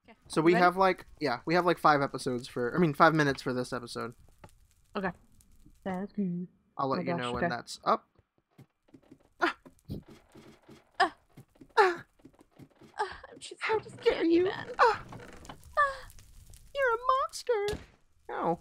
So we Ready? have like, yeah, we have like 5 episodes for, I mean 5 minutes for this episode. Okay. That's good. I'll let Oh you gosh, know when okay. that's up. Ah, Ah. ah, I'm just how so just dare you? man. Ah, you're a monster. No.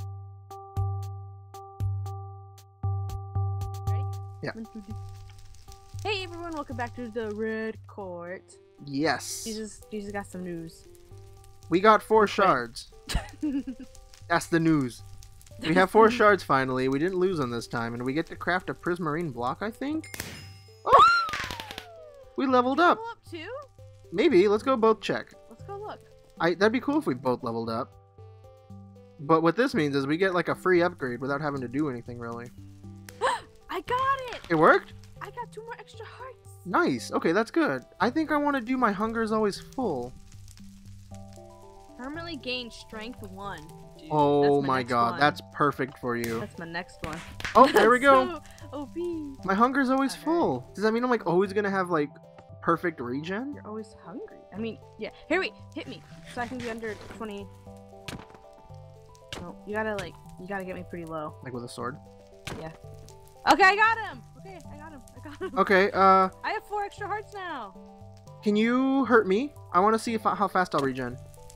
Ready? Yeah. 1, 2, 3. Hey everyone, welcome back to the Red Court. Yes. Jesus got some news. We got 4 shards. That's the news. We have 4 shards finally. We didn't lose them this time, and we get to craft a prismarine block, I think. Oh! We leveled up. Level up too? Maybe. Let's go both check. Let's go look. That'd be cool if we both leveled up. But what this means is we get like a free upgrade without having to do anything really. I got it! It worked? I got 2 more extra hearts. Nice. Okay, that's good. I think I want to do my hunger is always full. Permanently gain strength 1. Dude, Oh that's my next god, one. that's perfect for you. That's my next one. Oh, there we go. So OP. My hunger is always Alright. full. Does that mean I'm like always gonna have like perfect regen? You're always hungry. I mean, yeah. Here, wait. Hit me. So I can be under 20. No, you gotta get me pretty low. Like with a sword? Yeah. Okay, I got him. Okay, I got him. Okay, I have 4 extra hearts now. can you hurt me? I want to see how fast I'll regen.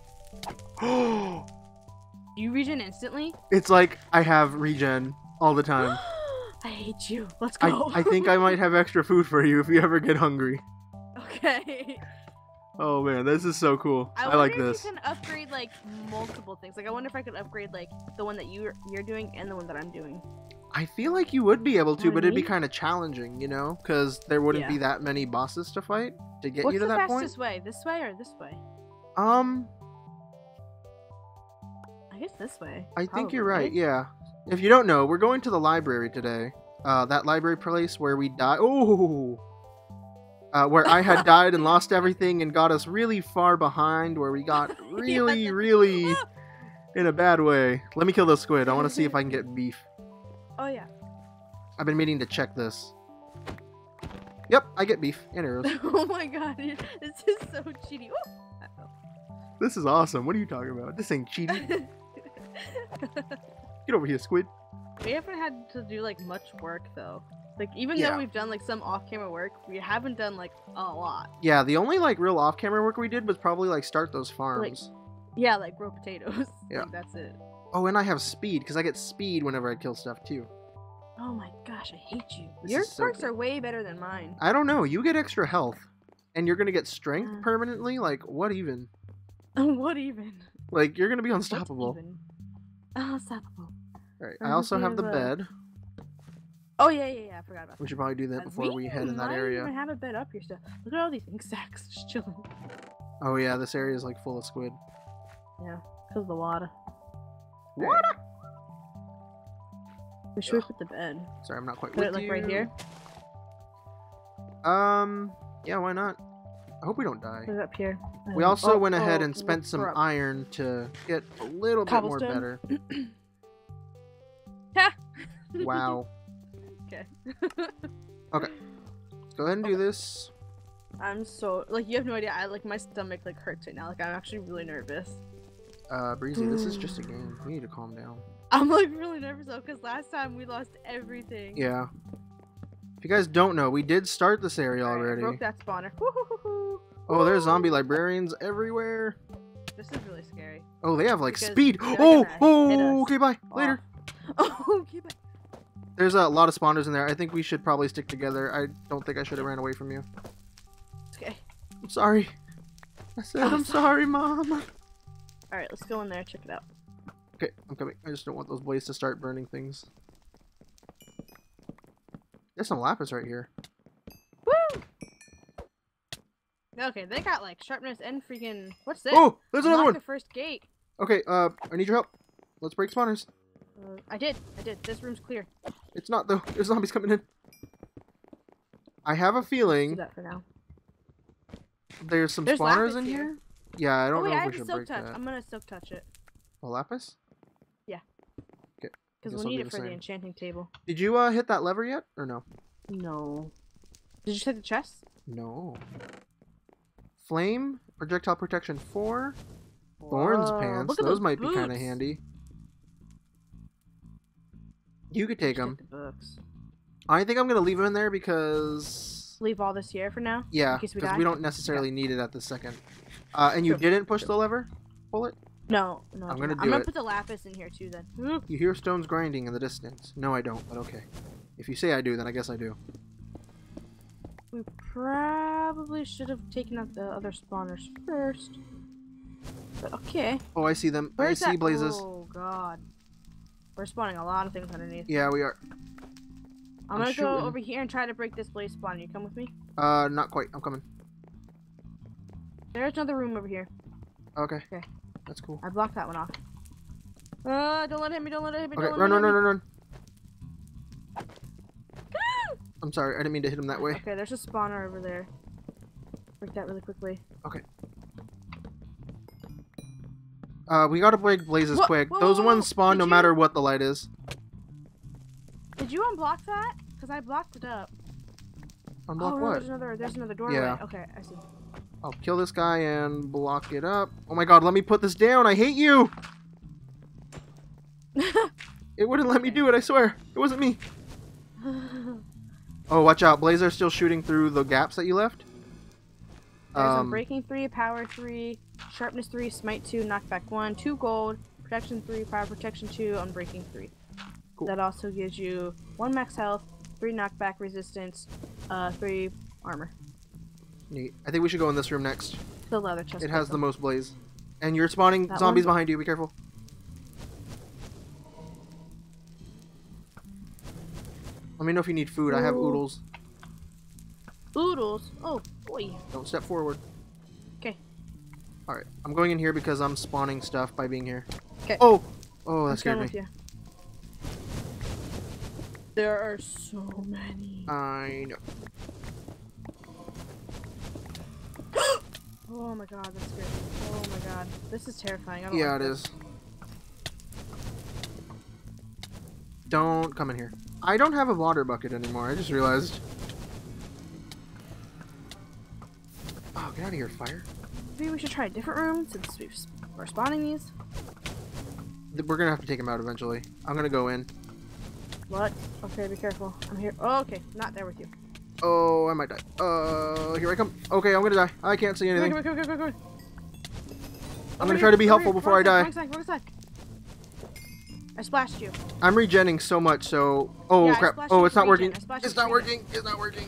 You regen instantly? It's like I have regen all the time. I hate you. Let's go. I think I might have extra food for you if you ever get hungry. Okay. Oh man, this is so cool. I wonder like if this. you can upgrade like multiple things. Like I wonder if I could upgrade like the one that you're doing and the one that I'm doing. I feel like you would be able to, Know what but I it'd be mean? kind of challenging, you know? Because there wouldn't Yeah. be that many bosses to fight to get What's you to the that point. fastest way? This way or this way? I guess this way. I think you're probably, right, yeah. If you don't know, we're going to the library today. That library place where we died. Oh! Where I had died and lost everything and got us really far behind, where we got really, really in a bad way. Let me kill this squid. I want to see if I can get beef. Oh yeah. I've been meaning to check this. Yep, I get beef and arrows. Oh my god, this is so cheaty. Ooh, I fell. This is awesome. What are you talking about? This ain't cheating. Get over here, squid. We haven't had to do like much work though. Like even Yeah. though we've done like some off-camera work, we haven't done like a lot. Yeah, the only like real off-camera work we did was probably like start those farms. Yeah, like grow potatoes. Yeah. Like, that's it. Oh, and I have speed because I get speed whenever I kill stuff too. Oh my gosh, I hate you. This Your is so perks good. are way better than mine. I don't know. You get extra health, and you're gonna get strength Uh. permanently. Like what even? What even? Like you're gonna be What's unstoppable. even? Unstoppable. All right. I'm I also just have the gonna- bed. Oh yeah, I forgot about We that. should probably do that before we head in that might area. even have a bed up here still. Look at all these ink sacks just chilling. Oh yeah, this area is like full of squid. Yeah, because of the water. What? We should put the bed. Sorry, I'm not quite Put with it like you. right here. Yeah, why not? I hope we don't die. Put it up here. We also Oh, went ahead oh, and spent some we're up. iron to get a little bit more Cobblestone? better. Ha! Wow. Okay. Okay. Let's go ahead and do this. I'm so like you have no idea. I like my stomach like hurts right now. Like I'm actually really nervous. BreeZy, this is just a game. You need to calm down. I'm like really nervous though because last time we lost everything. Yeah. If you guys don't know, we did start this area Alright, I already. broke that spawner. Woo-hoo-hoo-hoo. Oh, there's Woo! zombie librarians everywhere. This is really scary. Oh, they have like Because speed. they're Oh, gonna hit us. okay, bye. Later. Oh, okay, bye. There's a lot of spawners in there. I think we should probably stick together. I don't think I should have ran away from you. Okay. I'm sorry. I said Oh, I'm sorry, Mom. Alright, let's go in there and check it out. Okay, I'm coming. I just don't want those blades to start burning things. There's some lapis right here. Woo! Okay, they got like sharpness and freaking. What's this? Oh, there's another Unlock one. the first gate. Okay, I need your help. Let's break spawners. I did. This room's clear. It's not though. There's zombies coming in. I have a Do feeling that for now. there's some There's spawners lapis in here. here. Yeah, I Oh don't wait, know I if have we a should silk break touch. that. I'm gonna silk touch it A lapis? because Guess we'll I'll need do it the for the same. enchanting table. Did you hit that lever yet or no? No. Did you take the chest? No. Flame Projectile protection 4. Thorns Whoa, pants. look at Those those might be kind of boots. handy. You could take them. The books. I think I'm gonna leave them in there because Leave all this here for now. yeah, In case we because die. we don't necessarily need it at the second. And you True. didn't push the lever? Pull it? No, I'm gonna do I'm gonna it. put the lapis in here too. Then. You hear stones grinding in the distance. No, I don't, but okay. If you say I do, then I guess I do. We probably should have taken out the other spawners first. But okay. Oh, I see them. Where's I see that? blazes. Oh god. We're spawning a lot of things underneath. Yeah, we are. I'm gonna shooting. go over here and try to break this blaze spawn. You come with me? Not quite. I'm coming. There's another room over here. Okay. Okay. That's cool. I blocked that one off. Don't let it hit me, don't let it hit me, Okay, don't run, let it run, hit run, me. run, run. I'm sorry. I didn't mean to hit him that way. Okay, there's a spawner over there. Break that really quickly. Okay. We gotta break blazes Whoa, quick. whoa, Those whoa, ones spawn did no you- matter what the light is. Did you unblock that? Because I blocked it up. Unblock oh, no, what? there's another doorway. Yeah. Okay, I see. I'll kill this guy and block it up. Oh my god, let me put this down. I hate you! It wouldn't let me do it, I swear. It wasn't me. Oh, watch out. Blazer's still shooting through the gaps that you left. There's Unbreaking 3, Power 3, Sharpness 3, Smite 2, Knockback 1, 2 gold, Protection 3, Fire Protection 2, Unbreaking 3. Cool. That also gives you 1 max health, 3 knockback resistance, 3 armor. Neat. I think we should go in this room next. The leather chest. It has the most blaze. And you're spawning That zombies one? behind you. Be careful. Let me know if you need food. I have Ooh. oodles. Oodles. Oh, boy. Don't step forward. Okay. Alright. I'm going in here because I'm spawning stuff by being here. 'Kay. Oh! Oh, that I'm scared done me. with you. There are so many. I know. Oh my god, that's scary. Oh my god. This is terrifying. I don't Yeah, like it this. is. Don't come in here. I don't have a water bucket anymore. I just realized. Oh, get out of here, fire. Maybe we should try a different room since we're spawning these. We're gonna have to take him out eventually. I'm gonna go in. What? Okay, be careful. I'm here. Oh, okay. Not there with you. Oh, I might die. Here I come. Okay, I'm gonna die. I can't see anything. Come on. I'm gonna try to be helpful before I die. Wrong side. I splashed you. I'm regenning so much, so... Oh, Yeah, I crap. splashed Oh, you it's for not working. regen. I splashed It's you not for regen. working. It's not working.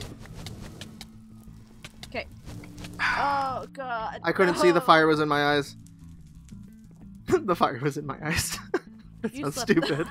Okay. Oh, God. I couldn't see the fire was in my eyes. The fire was in my eyes. That You sounds slept. stupid.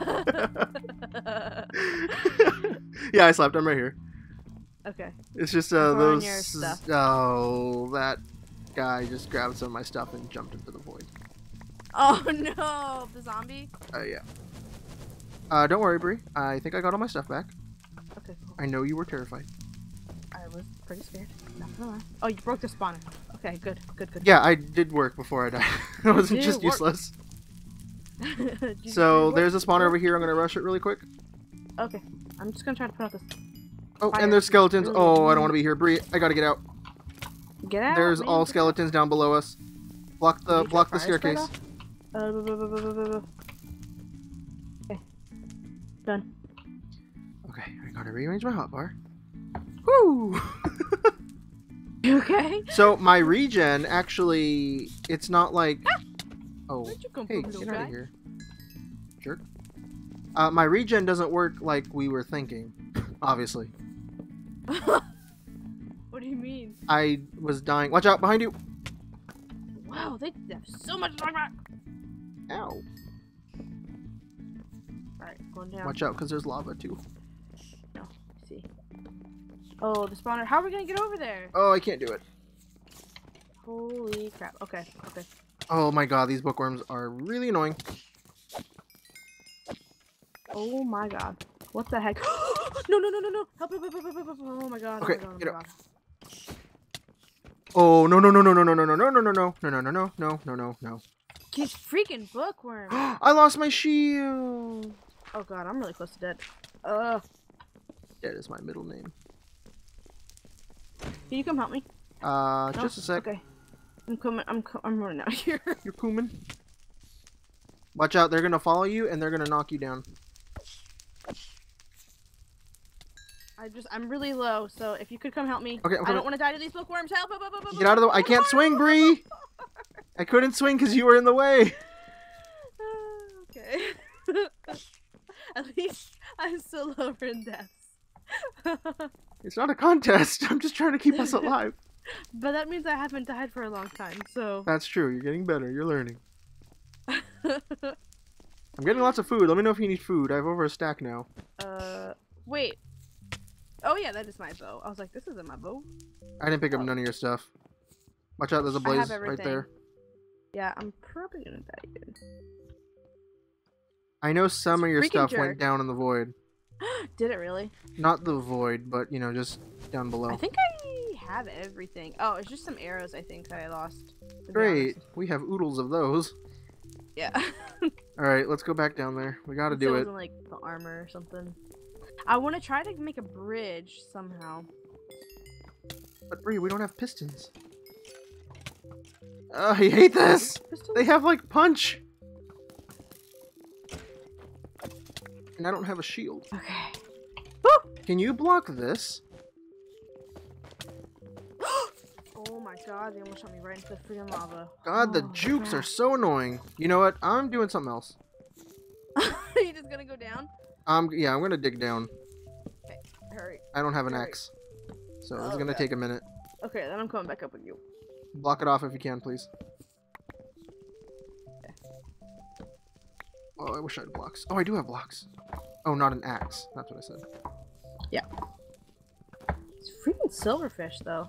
Yeah, I slept. I'm right here. Okay. It's just throwing those... your stuff. Oh, that guy just grabbed some of my stuff and jumped into the void. Oh, no. The zombie? Yeah. Don't worry, Bree. I think I got all my stuff back. Okay, cool. I know you were terrified. I was pretty scared. Not gonna lie. Oh, you broke the spawner. Okay, good. Yeah, I did work before I died. I wasn't did just work. useless. Did you So work? there's a spawner over here. I'm gonna rush it really quick. Okay. I'm just gonna try to put out this. Oh, Fire. and there's skeletons. Really? Oh, I don't want to be here. Bree, I gotta get out. Get out. There's man. all skeletons down below us. Block Did the you block the try fire spread staircase. off? Okay. Done. Okay, I gotta rearrange my hotbar. Woo! You okay? So my regen actually, it's not like. Oh, Where'd you come hey, from, get little out guy? of here, jerk. My regen doesn't work like we were thinking. Obviously, What do you mean? I was dying. Watch out behind you. Wow, they have so much magma. Ow. Alright, going down. Watch out, cause there's lava too. No, I see. Oh, the spawner. How are we gonna get over there? Oh, I can't do it. Holy crap. Okay. Oh my god, these bookworms are really annoying. Oh my god. What the heck? No. Help. Oh my god. Okay, oh my god, get oh my up. god. Oh no. These freaking bookworms. I lost my shield. Oh god, I'm really close to dead. That is my middle name. Can you come help me? Just a sec. Okay. I'm coming. I'm running out here. You're coming. Watch out, they're gonna follow you and they're gonna knock you down. I'm really low, so if you could come help me. Okay, I don't want to die to these bookworms. Help! Get out of the way. I can't swing, Bree! I couldn't swing because you were in the way. Okay. At least I'm still lower in deaths. It's not a contest. I'm just trying to keep us alive. But that means I haven't died for a long time, so... That's true. You're getting better. You're learning. I'm getting lots of food. Let me know if you need food. I have over a stack now. Wait. Oh yeah, that is my bow. I was like, this isn't my bow. I didn't pick up none of your stuff. Watch out, there's a blaze right there. Yeah, I'm probably gonna die again. I know some of your stuff went down in the void. Did it really? Not the void, but, you know, just down below. I think I have everything. Oh, it's just some arrows I think that I lost. Great. We have oodles of those. Yeah. Alright, let's go back down there. We gotta do it. Like the armor or something. I want to try to make a bridge somehow. But Bree, we don't have pistons. I hate this! Pistons? They have, like, punch! And I don't have a shield. Okay. Can you block this? Oh my god, they almost shot me right into the freaking lava. God, the jukes are so annoying. You know what? I'm doing something else. Are you just gonna go down? Yeah, I'm gonna dig down. Okay, hurry. I don't have an axe. So it's gonna take a minute. Okay, then I'm coming back up with you. Block it off if you can, please. Okay. Oh, I wish I had blocks. Oh, I do have blocks. Oh, not an axe. That's what I said. Yeah. It's freaking silverfish, though.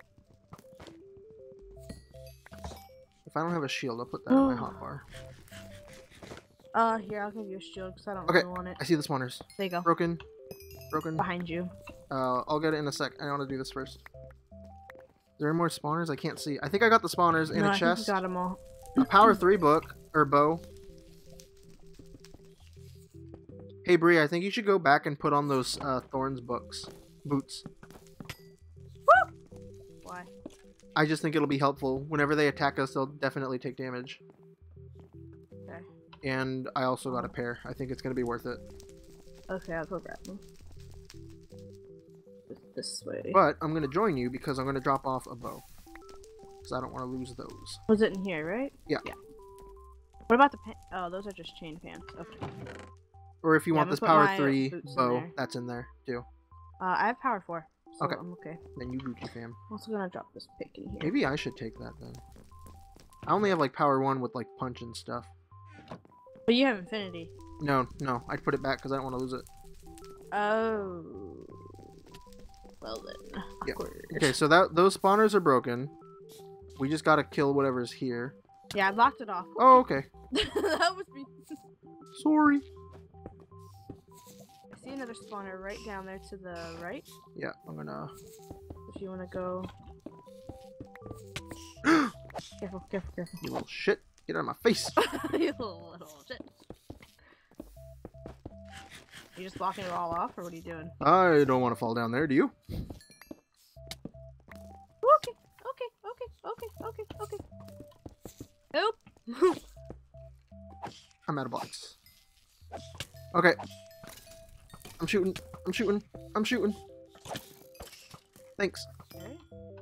If I don't have a shield, I'll put that in my hotbar. Here, I'll give you a shield because I don't really want it. I see the spawners. There you go. Broken. Behind you. I'll get it in a sec. I want to do this first. Is there any more spawners? I can't see. I think I got the spawners in a chest. I think you got them all. A power 3 book or bow. Hey Bree, I think you should go back and put on those Thorns boots. Woo! Why? I just think it'll be helpful. Whenever they attack us, they'll definitely take damage. Okay. And I also got a pair. I think it's gonna be worth it. Okay, I'll go grab them. This way. But I'm gonna join you because I'm gonna drop off a bow. Because I don't want to lose those. Was it in here, right? Yeah. Yeah. What about the oh, those are just chain pants. Okay. Or if you want this power 3 bow, that's in there too. I have power 4. So okay. I'm okay. Then you Gucci fam. I'm also gonna drop this pick in here. Maybe I should take that then. I only have like power 1 with like punch and stuff. But you have infinity. No, I'd put it back because I don't want to lose it. Oh. Well then. Yeah. Okay, so those spawners are broken. We just gotta kill whatever's here. Yeah, I blocked it off. Oh, okay. That was me. Sorry. I see another spawner right down there to the right. Yeah, I'm gonna... If you wanna go... Careful. You little shit. Get out of my face. You little shit. You just blocking it all off, or what are you doing? I don't want to fall down there, do you? Okay. Help! I'm out of blocks. Okay. I'm shooting. Thanks. Okay.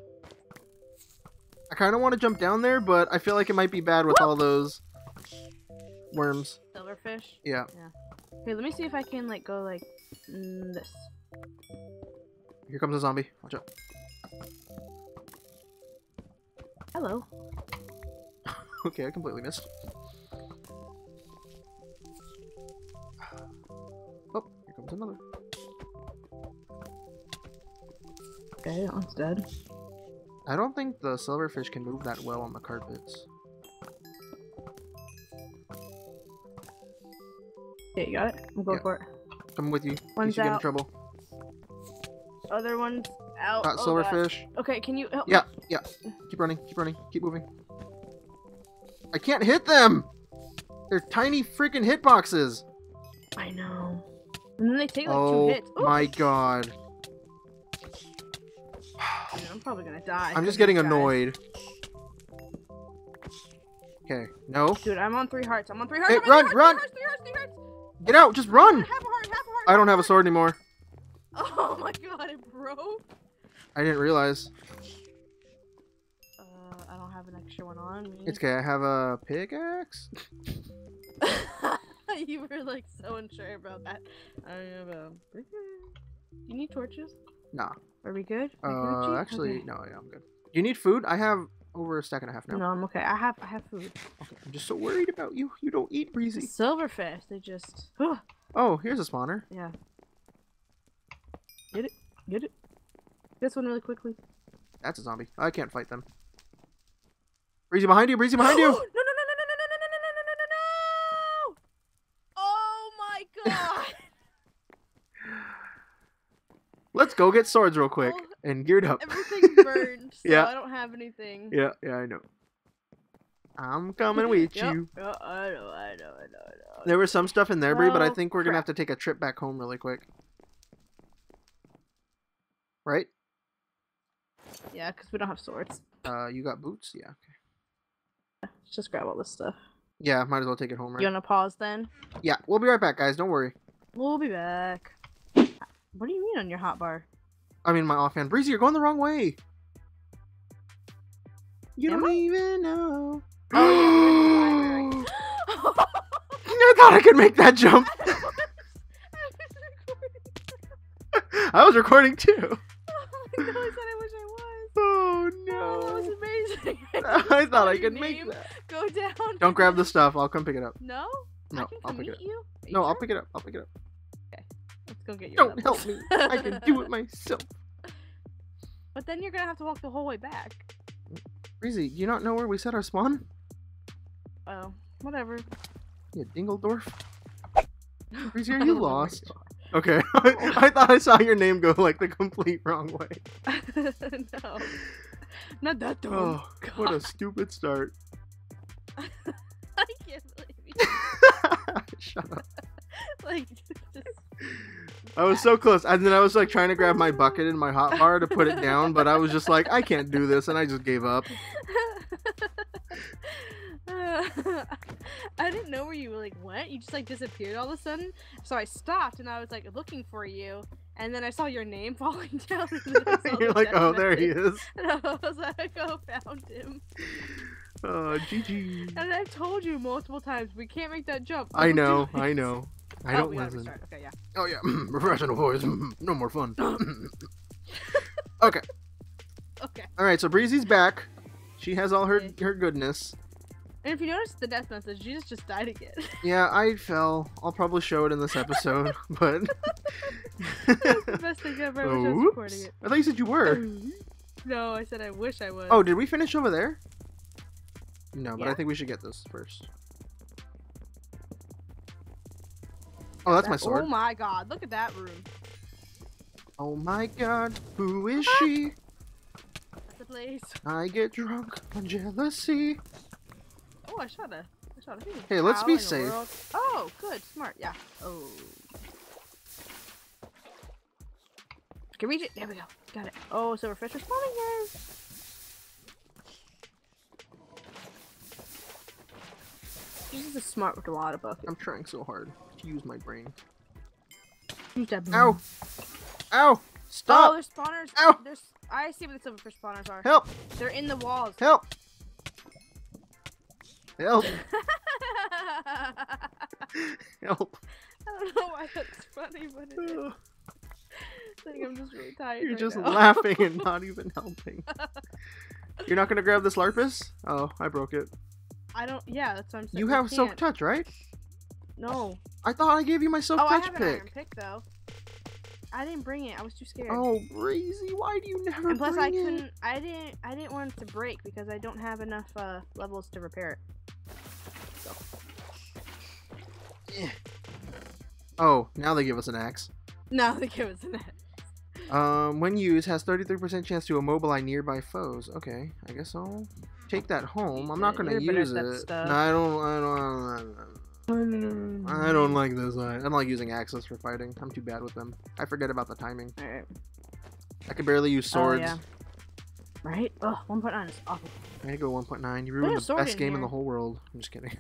I kind of want to jump down there, but I feel like it might be bad with all those worms. Silverfish? Yeah. Okay, let me see if I can, like, go, like, this. Here comes a zombie. Watch out. Hello. Okay, I completely missed. Oh, here comes another. Okay, that one's dead. I don't think the silverfish can move that well on the carpets. Okay, you got it? I'm going for it. Coming with you. One's you should out. get in trouble. Other one's out. Got silverfish. Okay, can you help me? Yeah. Keep running. Keep moving. I can't hit them! They're tiny freaking hitboxes! I know. And then they take like 2 hits. Oh my god. Dude, I'm probably gonna die. I'm just getting annoyed. Okay. No. Dude, I'm on 3 hearts. I'm on 3 hearts. Hey, I'm on run, 3 run! hearts, 3 hearts, 3 hearts. Get out! Just run! Half a heart, half a heart. I don't have a sword anymore. Oh my god, it broke. I didn't realize. I don't have an extra one on me. It's okay. I have a pickaxe. You were like so unsure about that. I have a. Do you need torches? Nah. Are we good? Gucci? Actually, Okay. no. Yeah, I'm good. Do you need food? I have over a stack and a half now. No, I'm okay. I have food. Okay. I'm just so worried about you. You don't eat BreeZy. Silverfish. They just. Oh, here's a spawner. Yeah. Get it. Get it. This one really quickly. That's a zombie. I can't fight them. BreeZy behind you. BreeZy behind you. No! Oh my god! Let's go get swords real quick and geared up. Everything burned, so Yeah. I don't have anything. Yeah, I know. I'm coming with you. I know. There was some stuff in there, Bree, but I Oh, think we're gonna have crap. to take a trip back home really quick. Right? Yeah, because we don't have swords. You got boots? Yeah. Okay. Let's just grab all this stuff. Yeah, might as well take it home, right? You wanna pause then? Yeah, we'll be right back, guys. Don't worry. We'll be back. What do you mean on your hotbar? I mean, my offhand. BreeZy, you're going the wrong way. You Am don't I? even know. Oh, yeah, I thought I could make that jump. I was recording too. Oh my god, I said I wish I was. Oh Oh, no. that was amazing. I thought I Your could make name that. Go down. Don't grab the stuff. I'll come pick it up. No? No, I can I'll come pick it meet up. you? Are you No, I'll sure? pick it up. I'll pick it up. Let's go get you. Don't help me. I can do it myself. But then you're gonna have to walk the whole way back. BreeZy, do you not know where we set our spawn? Oh, whatever. Yeah, Dingledorf. BreeZy, are I you don't know where lost? you Okay. I thought I saw your name go like the complete wrong way. are. No. Not that dumb. Oh, what a God. stupid start. I can't believe you. Shut up. Like, just... I was so close. And then I was like trying to grab my bucket and my hotbar to put it down, but I was just like, I can't do this, and I just gave up. I didn't know where you like went. You just like disappeared all of a sudden. So I stopped and I was like looking for you, and then I saw your name falling down. And then I saw You're the like, death oh, there he message, is. And I was like, oh, found him. GG. And I've told you multiple times we can't make that jump. I Don't know, do it. I know. I Oh, don't we gotta listen. restart. Okay, yeah. Oh yeah, professional voice. No more fun. Okay. Okay. All right. So BreeZy's back. She has all her goodness. And if you notice the death message, Jesus just died again. Yeah, I fell. I'll probably show it in this episode, but. That's the best thing ever. I wish I was recording Oops. it. I thought you said you were. No, I said I wish I was. Oh, did we finish over there? No, but I Yeah. think we should get this first. Oh, that's my sword. Oh my god, look at that room. Oh my god, who is she? That's the place. I get drunk on jealousy. Oh, I shot a thing. Hey, let's How be in the safe. world? Oh, good, smart, yeah. Oh. Can reach it. There we go. Got it. Oh, silverfish are spawning here. Jesus is smart with a lot of buckets. I'm trying so hard to use my brain. Use that Ow! Ow! Oh, Stop! there's spawners. Ow! There's. I see what the silverfish spawners are. Help! They're in the walls. Help! Help! Help! I don't know why that's funny, but it is. I think I'm just really tired. You're right just now. laughing and not even helping. You're not gonna grab this Larpus? Oh, I broke it. I don't. Yeah, that's what I'm saying. You I have Silk can't. Touch, right? No. I thought I gave you my Silk Oh, I Touch have an iron pick. pick though. I didn't bring it. I was too scared. Oh, BreeZy, why do you never and plus, bring I it? couldn't. I didn't want it to break because I don't have enough levels to repair it. So. Oh, now they give us an axe. No, they give us an X. When used, has 33% chance to immobilize nearby foes. Okay, I guess I'll take that home. I'm not gonna You're better use at that it. stuff. No, I don't like this. I don't like using axes for fighting. I'm too bad with them. I forget about the timing. Alright. I can barely use Oh, swords. yeah. Right? Ugh, 1.9 is awful. I had to go 1.9. You ruined the best game in the whole world. I'm just kidding.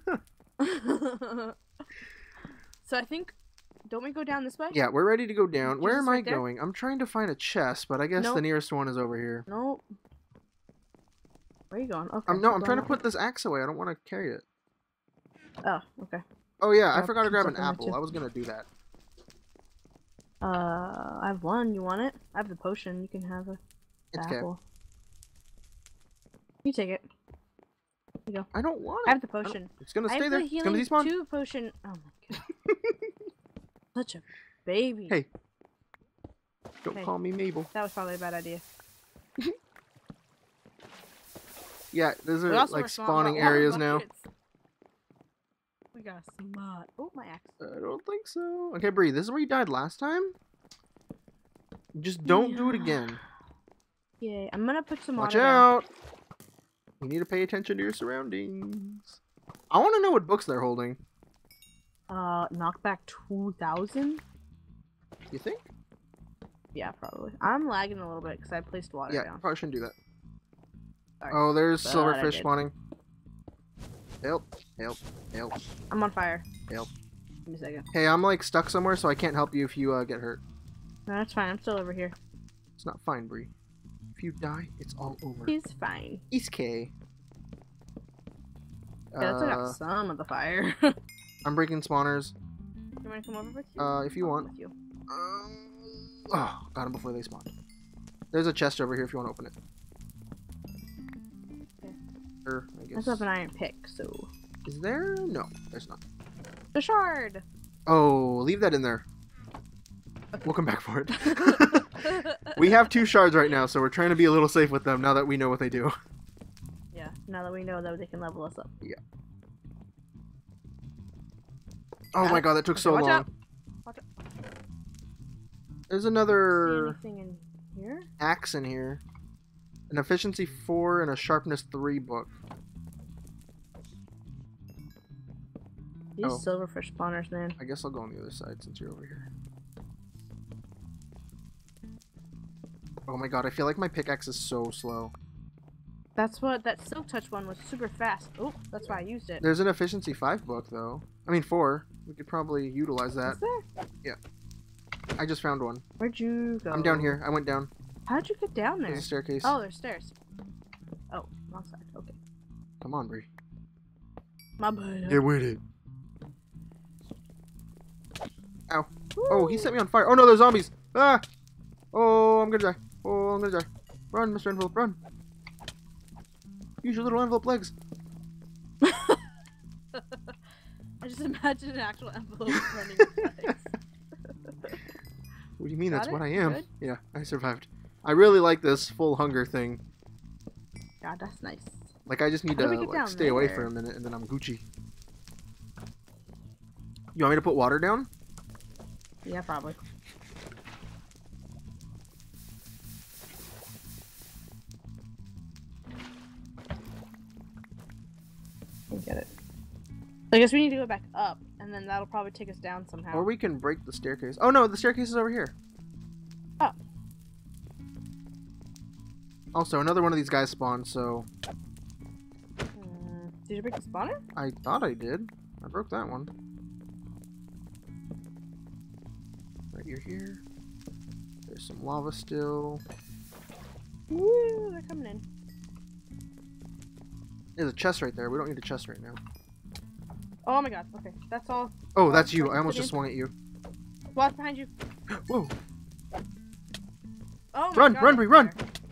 So I think, don't we go down this way? Yeah, we're ready to go down. Where am I right going? I'm trying to find a chest, but I guess the nearest one is over here. Nope. Where are you going? Okay. No, I'm trying to put this axe away. I don't want to carry it. Oh, okay. Oh yeah, I forgot to grab an apple. I was gonna do that. I have one. You want it? I have the potion. You can have a apple. You take it. Here you go. I don't want it. I have the potion. It's gonna stay there. It's gonna despawn. 2 potion. Oh my god. Such a baby. Hey. Don't call me Mabel. That was probably a bad idea. Yeah, those are like spawning areas now. We got a smart. Oh, my axe. I don't think so. Okay, Bree, this is where you died last time. Just don't do it again. Yeah, I'm gonna put some Watch water out. down. You need to pay attention to your surroundings. I want to know what books they're holding. Knockback 2000? You think? Yeah, probably. I'm lagging a little bit because I placed water down. Yeah, probably shouldn't do that. Sorry. Oh, there's silverfish spawning. Help. Help. Help. I'm on fire. Help. Give me a second. Hey, I'm like stuck somewhere, so I can't help you if you get hurt. No, that's fine. I'm still over here. It's not fine, Bree. If you die, it's all over. He's fine. East K. Yeah, let's take off some of the fire. I'm breaking spawners. You want to come over with you? If you want. With you. Oh, got him before they spawned. There's a chest over here if you want to open it. Okay. Or, I guess. I still have an iron pick, so. Is there? No, there's not. The shard! Oh, leave that in there. Okay. We'll come back for it. We have 2 shards right now, so we're trying to be a little safe with them now that we know what they do. Yeah, now that we know that they can level us up. Yeah. Oh my god, that took so long. Watch out. There's another See anything in here? Axe in here. An efficiency 4 and a sharpness 3 book. These silverfish spawners, man. I guess I'll go on the other side since you're over here. Oh my god, I feel like my pickaxe is so slow. That's what that silk touch one was, super fast. Oh, that's why I used it. There's an efficiency 5 book though. I mean 4. We could probably utilize that. Is there? Yeah. I just found one. Where'd you go? I'm down here. I went down. How'd you get down there? There's a staircase. Oh, there's stairs. Oh, wrong side. Okay. Come on, Bree. My bad. Get with it. Ow. Woo. Oh, he set me on fire. Oh no, there's zombies. Ah! Oh, I'm gonna die. Oh, I'm gonna die. Run, Mr. Envelope, run. Use your little envelope legs. I just imagine an actual envelope running with legs. What do you mean? That's what I am. Good? Yeah, I survived. I really like this full hunger thing. God, that's nice. Like, I just need to like, stay away for a minute and then I'm Gucci. You want me to put water down? Yeah, probably. I get it. I guess we need to go back up, and then that'll probably take us down somehow. Or we can break the staircase. Oh no, the staircase is over here. Oh. Also, another one of these guys spawned, so... Did you break the spawner? I thought I did. I broke that one. Right, you're here. There's some lava still. Woo, they're coming in. There's a chest right there. We don't need a chest right now. Oh my god, okay. That's all. Oh, that's you. I almost just swung at you. Watch behind you. Whoa. Oh my Run, god, run, Bree, run!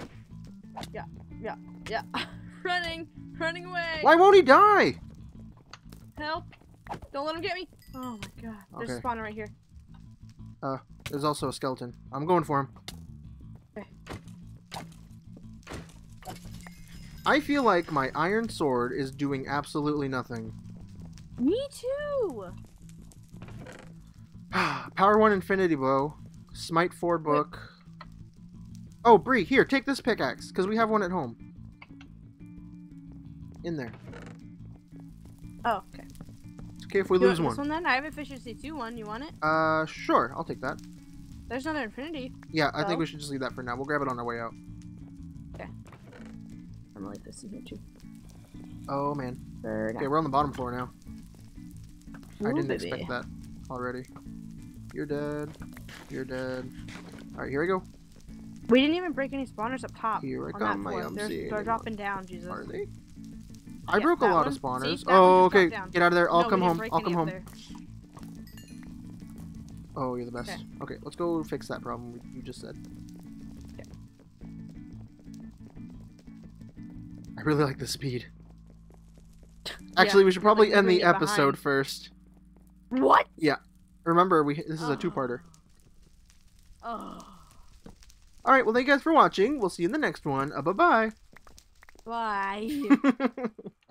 Yeah. Running away. Why won't he die? Help. Don't let him get me. Oh my god. There's a spawner right here. There's also a skeleton. I'm going for him. Okay. I feel like my iron sword is doing absolutely nothing. Me too. Power 1 infinity bow. Smite 4 book. Oh, Bree, here, take this pickaxe, because we have one at home. In there. Oh, okay. It's okay if we lose one. This one then? I have efficiency 2 one. You want it? Sure, I'll take that. There's another infinity. Yeah, I think we should just leave that for now. We'll grab it on our way out. Okay. gonna like this in here too. Oh man. For Okay, we're on the bottom floor now. I Ooh, didn't baby. expect that already. You're dead. You're dead. Alright, here we go. We didn't even break any spawners up top. Here I on come, that I floor. am They're seeing dropping down, Jesus. Are they? I Yeah, broke a that lot of one. spawners. See, that one Oh, just dropped okay. down. Get out of there. I'll No, come we didn't home. break I'll any come up home. there. Oh, you're the best. Okay, let's go fix that problem you just said. Okay. I really like the speed. Actually, we should probably like end the leaving it episode behind. first. What? Yeah. Remember, this is a two-parter. Oh. Alright, well, thank you guys for watching. We'll see you in the next one. Bye-bye. Bye.